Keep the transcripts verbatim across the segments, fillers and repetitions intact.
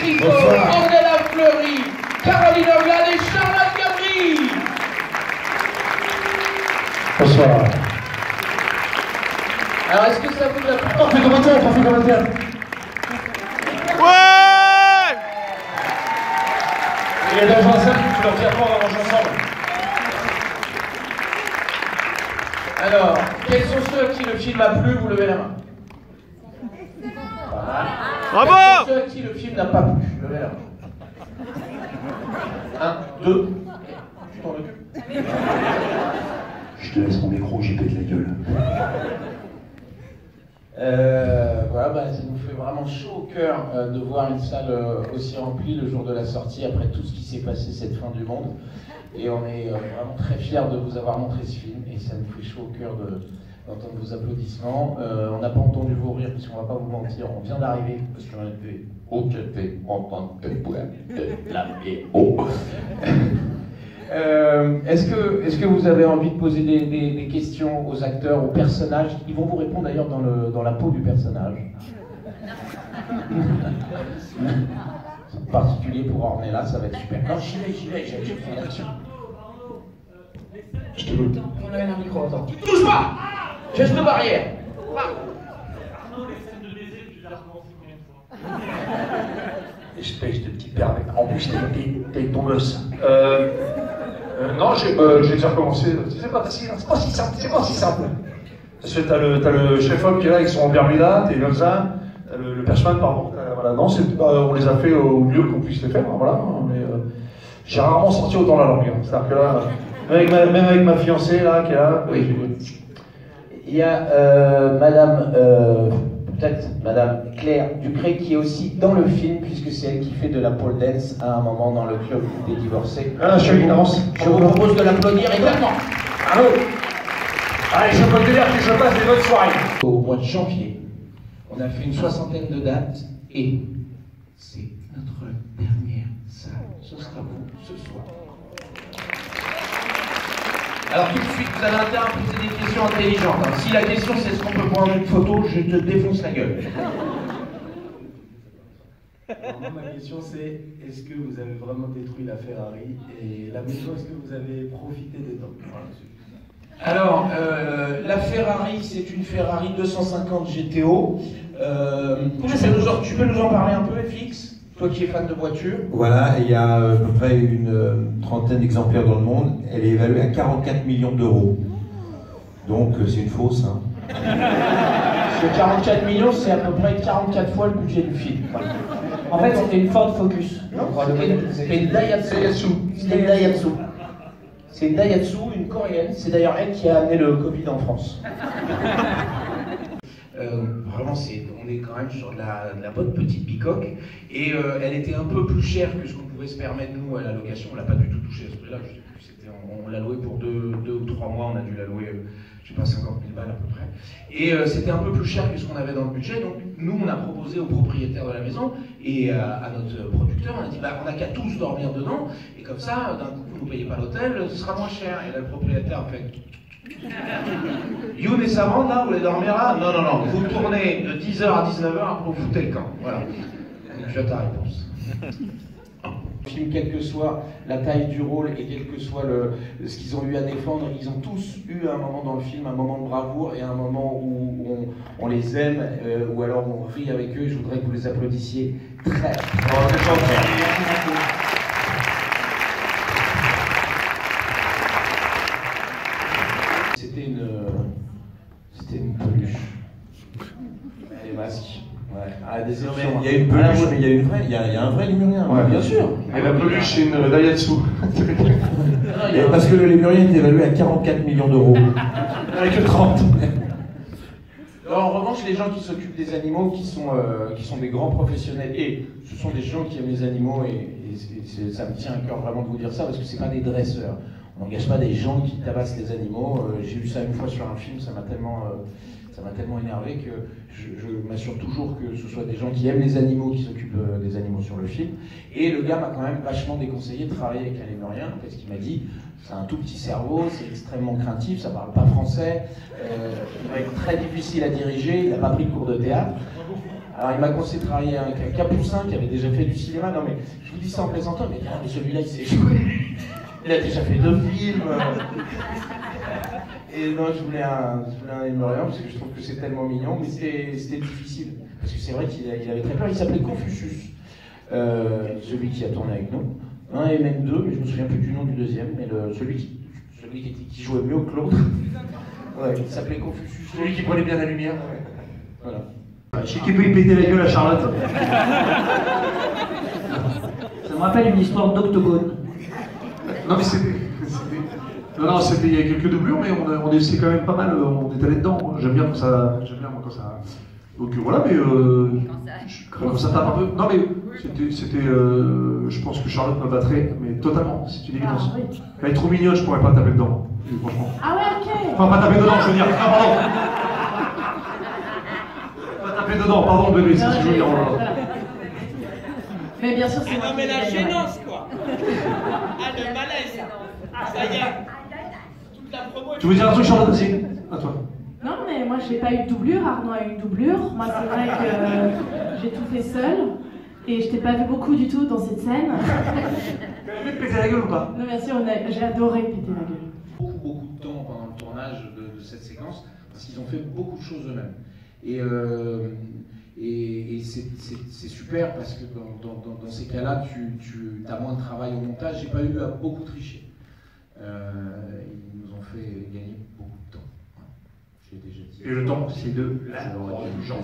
Christophe, Angela Fleury, Caroline Anglade et Charlotte Gabri. Bonsoir. Alors, est-ce que ça vous a... On fait commentaire, on fait commentaire. Ouais. Il y a des gens ensemble, tu leur fais apprendre à manger ensemble. Alors, quels sont ceux à qui le film a plu? Vous levez la main. Bravo. Quels sont ceux à qui le film n'a pas plu? Levez la main. Un, deux. Tu t'en occupes? Je te laisse mon micro, j'y pète la gueule. Euh, voilà, bah, ça nous fait vraiment chaud au cœur euh, de voir une salle euh, aussi remplie le jour de la sortie après tout ce qui s'est passé cette fin du monde. Et on est euh, vraiment très fiers de vous avoir montré ce film et ça nous fait chaud au cœur de, d'entendre vos applaudissements. Euh, on n'a pas entendu vos rires puisqu'on ne va pas vous mentir, on vient d'arriver parce qu'on était au café entendre de la V O. Euh, est-ce que, est-ce que vous avez envie de poser des, des, des questions aux acteurs, aux personnages? Ils vont vous répondre d'ailleurs dans, le, dans la peau du personnage. En particulier pour Ornella, ça va être super. Non, j'y vais, j'y vais, j'y vais, j'y vais, l'action. Je te goûte. On amène un micro, attends. Touche pas! Geste de barrière. Espèce de petit père avec en plus t'es avec ton gosse. Euh, euh, non, j'ai euh, déjà recommencé. C'est pas facile, c'est pas si simple, c'est pas si simple. Parce que t'as le, t'as le chef-op qui est là avec son Bermuda, t'es comme ça, le, le perchman, pardon. Voilà, non, c'est, bah, on les a fait au mieux qu'on puisse les faire, hein, voilà. Mais euh, j'ai rarement sorti autant la langue. Hein. C'est-à-dire que là, même avec, ma, même avec ma fiancée là, qui est là, oui. J'ai... Il y a euh, Madame, euh, peut-être Madame Claire Ducré qui est aussi dans le film puisque c'est elle qui fait de la pole dance à un moment dans le club des divorcés. Ah, je suis danse. Je vous propose de l'applaudir également. Allô. Allez, je peux te dire que je passe des bonnes soirées. Au mois de janvier, on a fait une soixantaine de dates et c'est notre dernière salle. Ce sera vous ce soir. Alors tout de suite, vous avez intérêt à poser des questions intelligentes. Hein. Si la question c'est est-ce qu'on peut prendre une photo, je te défonce la gueule. Alors moi, ma question c'est, est-ce que vous avez vraiment détruit la Ferrari? Et la maison, est-ce que vous avez profité des temps? Alors, euh, la Ferrari, c'est une Ferrari deux cent cinquante G T O. Euh, tu, peux nous en, tu peux nous en parler un peu, F X? Toi qui es fan de voiture. Voilà, il y a à peu près une euh, trentaine d'exemplaires dans le monde. Elle est évaluée à quarante-quatre millions d'euros. Donc euh, c'est une fausse. Hein. Parce que quarante-quatre millions, c'est à peu près quarante-quatre fois le budget du film. Voilà. En fait, c'était une Ford Focus. Non, c'était une Daihatsu. C'était une Daihatsu. C'est une Daihatsu, une coréenne. C'est d'ailleurs elle qui a amené le Covid en France. Euh, vraiment, c'est, on est quand même sur de la, de la bonne petite bicoque. Et euh, elle était un peu plus chère que ce qu'on pouvait se permettre, nous, à la location. On l'a pas du tout touché à ce prix-là. On, on l'a loué pour deux, deux ou trois mois. On a dû la louer, euh, je sais pas, cinquante mille balles à peu près. Et euh, c'était un peu plus cher que ce qu'on avait dans le budget. Donc, nous, on a proposé au propriétaire de la maison et euh, à notre producteur, on a dit, bah, on n'a qu'à tous dormir dedans. Et comme ça, d'un coup, vous ne payez pas l'hôtel, ce sera moins cher. Et là, le propriétaire a fait... Youn et Savant, là, vous voulez dormir là? Non, non, non, vous tournez de dix heures à dix-neuf heures, après vous foutez le camp. Voilà. Donc, tu as ta réponse. Le film, quelle que soit la taille du rôle et quel que soit le, ce qu'ils ont eu à défendre, ils ont tous eu un moment dans le film, un moment de bravoure et un moment où on, on les aime euh, ou alors on rit avec eux. Je voudrais que vous les applaudissiez très fort. C'était une, c'était une peluche. Les masques. Ouais. Ah, des Non, mais il y a une peluche, mais il y a une vraie, il y a, il y a un vrai lémurien. Ouais, bien sûr. Et la peluche, c'est une Daihatsu. Et parce que le lémurien est évalué à quarante-quatre millions d'euros. Avec que trente. Alors, en revanche, les gens qui s'occupent des animaux, qui sont, euh, qui sont des grands professionnels, et ce sont des gens qui aiment les animaux, et, et c'est, c'est, ça me tient à cœur vraiment de vous dire ça, parce que c'est pas des dresseurs. On n'engage pas des gens qui tabassent les animaux. Euh, j'ai vu ça une fois sur un film, ça m'a tellement, euh, ça m'a tellement énervé que je, je m'assure toujours que ce soit des gens qui aiment les animaux qui s'occupent euh, des animaux sur le film. Et le gars m'a quand même vachement déconseillé de travailler avec un lémurien, parce qu'il m'a dit c'est un tout petit cerveau, c'est extrêmement craintif, ça parle pas français, euh, il va être très difficile à diriger, il n'a pas pris de cours de théâtre. Alors il m'a conseillé de travailler avec un Capucin qui avait déjà fait du cinéma. Non mais je vous dis ça en plaisantant, mais, ah, mais celui-là il s'est joué. Il a déjà fait deux films. Et non, je voulais un, je voulais un Aymerian parce que je trouve que c'est tellement mignon, mais c'était difficile. Parce que c'est vrai qu'il avait très peur. Il s'appelait Confucius, euh, celui qui a tourné avec nous. Un et même deux, mais je me souviens plus du nom du deuxième, mais le, celui, qui, celui qui, qui jouait mieux que l'autre. Ouais, il s'appelait Confucius. Celui qui prenait bien la lumière. Ouais. Voilà. Je sais qu'il peut y péter la gueule à Charlotte. Ça me rappelle une histoire d'octogone. Non mais c'était... Non, non, c'était il y a quelques doublures, mais on, on c'est quand même pas mal, on est allé dedans. J'aime bien quand ça... J'aime bien moi quand ça... Donc voilà, mais... Euh, quand ça tape un peu... Non mais c'était... Euh, je pense que Charlotte me battrait, mais totalement, c'est une évidence. Ah, oui. Elle est trop mignonne, je pourrais pas taper dedans, franchement. Ah ouais, ok. Enfin, pas taper dedans, je veux dire. Ah, pardon. Pas taper dedans, pardon bébé, c'est ce que je veux dire. Voilà. Mais bien sûr, c'est Ah non, mais la gênance, quoi. Ah, le malaise. Ça y est. Toute la promo. Tu veux dire un truc, Charlotte, aussi? À toi. Non, mais moi j'ai pas eu de doublure, Arnaud a eu une doublure. Moi c'est vrai que euh, j'ai tout fait seul et je t'ai pas vu beaucoup du tout dans cette scène. Tu as aimé péter la gueule ou pas? Non, bien sûr, j'ai adoré péter la gueule. Beaucoup, beaucoup de temps pendant le tournage de, de cette séquence parce qu'ils ont fait beaucoup de choses eux-mêmes. Et, euh, et, et c'est super parce que dans, dans, dans, dans ces cas-là, tu, tu as moins de travail au montage. J'ai pas eu à beaucoup tricher. Euh, ils nous ont fait gagner beaucoup de temps. J'ai déjà dit. Et le temps, c'est de l'urgence.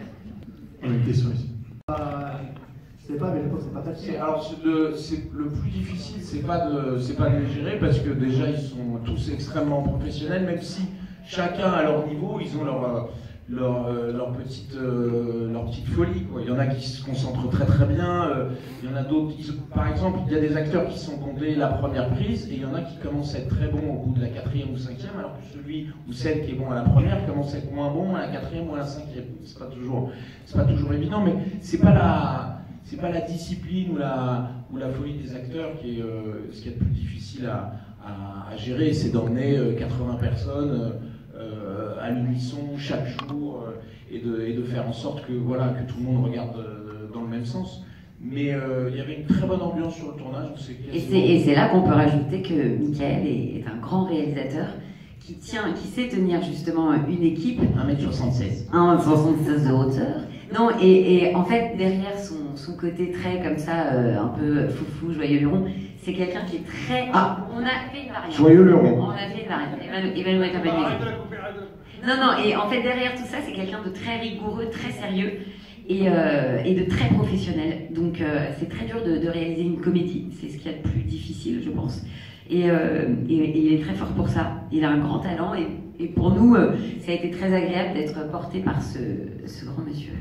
On a une question ici. Je sais pas, mais c'est pas facile. Alors le, le plus difficile, c'est pas de c'est pas de les gérer parce que déjà ils sont tous extrêmement professionnels, même si chacun à leur niveau, ils ont leur leur, leur petite euh, leur petite folie, quoi. Il y en a qui se concentrent très très bien, euh, il y en a d'autres qui, par exemple, il y a des acteurs qui sont bons dès la première prise et il y en a qui commencent à être très bons au bout de la quatrième ou cinquième, alors que celui ou celle qui est bon à la première commence à être moins bon à la quatrième ou à la cinquième. C'est pas toujours c'est pas toujours évident, mais c'est pas la c'est pas la discipline ou la ou la folie des acteurs qui est euh, ce qui est le plus difficile à, à, à gérer, c'est d'emmener euh, quatre-vingts personnes euh, à l'unisson chaque jour euh, et, de, et de faire en sorte que, voilà, que tout le monde regarde euh, dans le même sens. Mais euh, il y avait une très bonne ambiance sur le tournage. Et c'est là qu'on peut rajouter que Michael est, est un grand réalisateur qui, tient, qui sait tenir justement une équipe. un mètre soixante-seize. un mètre soixante-seize de hauteur. Non, et, et en fait, derrière son, son côté très comme ça, euh, un peu foufou, joyeux luron, c'est quelqu'un qui est très... Ah, on a fait une variante. Joyeux luron. On a fait une variante. Il va nous, il va nous accompagner. Non, non, et en fait, derrière tout ça, c'est quelqu'un de très rigoureux, très sérieux et, euh, et de très professionnel. Donc, euh, c'est très dur de, de réaliser une comédie. C'est ce qu'il y a de plus difficile, je pense. Et, euh, et, et il est très fort pour ça. Il a un grand talent et, et pour nous, euh, ça a été très agréable d'être porté par ce, ce grand monsieur.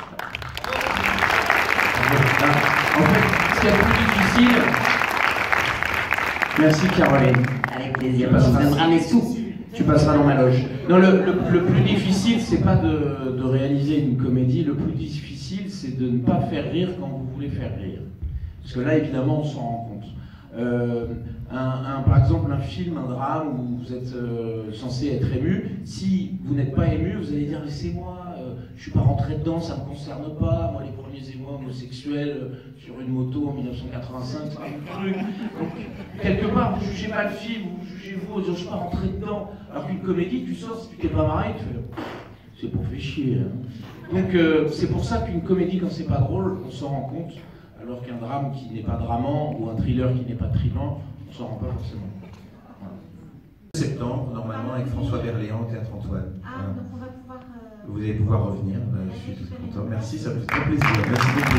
En fait, ce qui est le plus difficile... Merci Caroline. Avec plaisir. Tu passeras, me donnera mes sous. Tu passeras dans ma loge. Non, le, le, le plus difficile, c'est pas de, de réaliser une comédie. Le plus difficile, c'est de ne pas faire rire quand vous voulez faire rire. Parce que là, évidemment, on s'en rend compte. Euh, un, un, par exemple, un film, un drame où vous êtes euh, censé être ému, si vous n'êtes pas ému, vous allez dire laissez-moi, euh, je suis pas rentré dedans, ça me concerne pas, moi les premiers émois homosexuels euh, sur une moto en mille neuf cent quatre-vingt-cinq, c'est pas mon truc. Donc, quelque part, vous jugez pas le film, vous jugez vous, je suis pas rentré dedans. Alors qu'une comédie, tu sors, si tu t'es pas marré, tu fais c'est pour faire chier. Hein. Donc euh, c'est pour ça qu'une comédie, quand c'est pas drôle, on s'en rend compte. Alors qu'un drame qui n'est pas dramant ou un thriller qui n'est pas thriller, on s'en rend pas forcément. Voilà. Septembre, normalement, avec François Berléand au Théâtre Antoine. Ah, Voilà. donc on va pouvoir... Euh... Vous allez pouvoir revenir, ben, je suis tout content. Merci, ça me fait très plaisir. Merci beaucoup.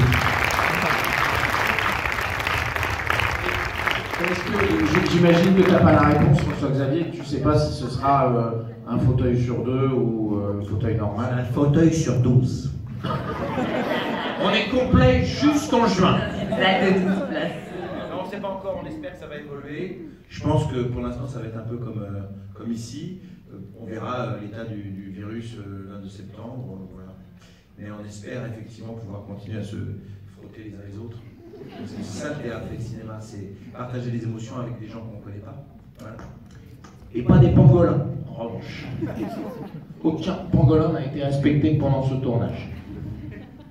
J'imagine que tu n'as pas la réponse, François-Xavier, que tu ne sais pas si ce sera euh, un fauteuil sur deux ou euh, un fauteuil normal. Un fauteuil sur douze. On est complet jusqu'en juin. Là, de douze places. Non, on ne sait pas encore, on espère que ça va évoluer. Je pense que pour l'instant, ça va être un peu comme, euh, comme ici. Euh, on verra euh, l'état du, du virus euh, le vingt-deux septembre. Euh, voilà. Mais on espère effectivement pouvoir continuer à se frotter les uns les autres. C'est ça le théâtre et le cinéma, c'est partager des émotions avec des gens qu'on ne connaît pas. Voilà. Et pas des pangolins, en revanche. Aucun pangolin n'a été respecté pendant ce tournage.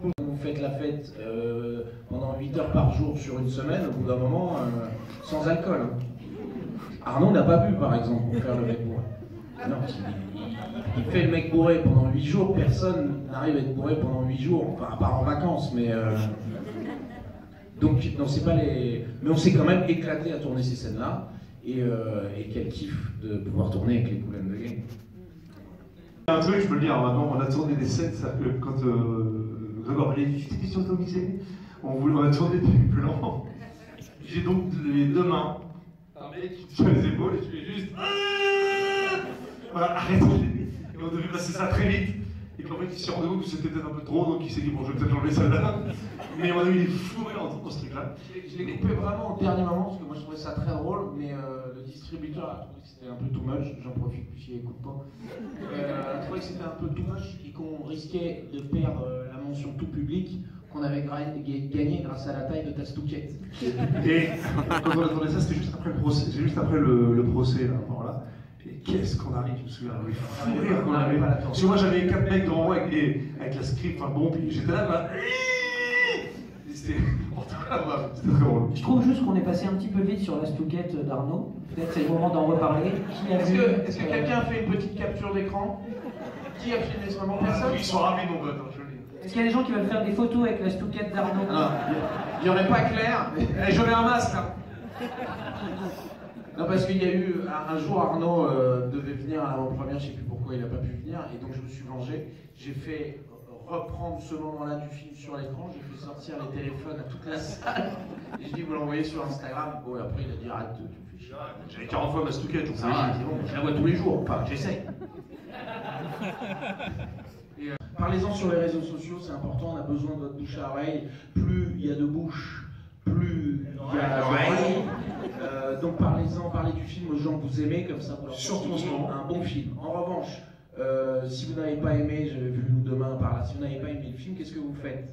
Vous faites la fête euh, pendant huit heures par jour sur une semaine, au bout d'un moment, euh, sans alcool. Hein. Arnaud n'a pas bu, par exemple, pour faire le mec bourré. Non, il, il, il fait le mec bourré pendant huit jours, personne n'arrive à être bourré pendant huit jours, enfin, à part en vacances, mais... Euh... Donc, non, c'est pas les... Mais on s'est quand même éclaté à tourner ces scènes-là, et, euh, et quel kiff de pouvoir tourner avec les Kool and the Gang. Un truc, je peux le dire, maintenant, on a tourné des scènes, ça, que quand euh, Grégoire m'a dit, tu t'es sur automisé, on, voulait, on a tourné des plans. J'ai donc les deux mains, un mec sur les épaules, et je fais juste. Voilà, arrête. Et on devait passer ça très vite. Et puis en fait, il s'est rendu compte que c'était peut-être un peu trop, donc il s'est dit, bon, je vais peut-être enlever celle-là. Mais on a eu des fous rires dans ce truc-là. Je l'ai coupé vraiment au dernier moment, parce que moi je trouvais ça très drôle, mais euh, le distributeur a trouvé que c'était un peu too much, j'en profite puis j'y écoute pas. Euh, a trouvé que c'était un peu too much et qu'on risquait de perdre euh, la mention tout public qu'on avait gagné grâce à la taille de ta stouquette. Et quand on a tourné ça, c'était juste après le procès, c'est juste après le, le procès, là, voilà. Et qu'est-ce qu'on arrive, je me souviens, oui, fou rire qu'on arrive. Parce que moi j'avais quatre mecs devant moi avec, les, avec la script, enfin bon, puis j'étais là, bah. C'était très drôle. Je trouve juste qu'on est passé un petit peu vite sur la stouquette d'Arnaud. Peut-être c'est le moment d'en reparler. Est-ce que, est que quelqu'un a fait une petite capture d'écran? Qui a filmé ce moment? Personne? Ils sont ravis, mon pote, je le dis. Est-ce qu'il y a des gens qui veulent faire des photos avec la stouquette d'Arnaud? Il n'y aurait pas Claire. Eh, je mets un masque là. Non, parce qu'il y a eu un, un jour, Arnaud euh, devait venir à l'avant-première, je ne sais plus pourquoi il n'a pas pu venir, et donc je me suis vengé. J'ai fait reprendre ce moment-là du film sur l'écran, j'ai fait sortir les téléphones à toute la salle, et je dis vous l'envoyez sur Instagram. Bon, et après il a dit arrête, tu me fais chier. J'avais quarante fois ma stouquette, donc ça va, c'est bon, je la vois tous les jours, enfin j'essaye. Et, euh, parlez-en sur les réseaux sociaux, c'est important, on a besoin de votre bouche à oreille. Plus il y a de bouche, plus il y a d'oreilles. Euh, donc parlez-en, parlez du film aux gens que vous aimez, comme ça vous leur surtout en ce moment. Un bon film. En revanche, euh, si vous n'avez pas aimé, j'avais vu Nous Demain par là, si vous n'avez pas aimé le film, qu'est-ce que vous faites?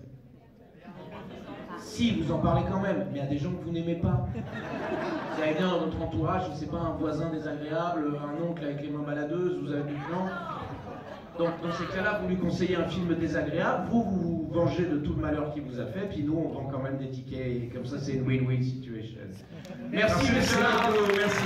Si, vous en parlez quand même, mais il y a des gens que vous n'aimez pas. Vous avez bien dans votre entourage, je ne sais pas, un voisin désagréable, un oncle avec les mains baladeuses, vous avez du plan. Donc dans ces cas-là, vous lui conseillez un film désagréable, vous vous vous vengez de tout le malheur qu'il vous a fait, puis nous on vend quand même des tickets, et comme ça c'est une win-win situation. Merci, merci messieurs, merci.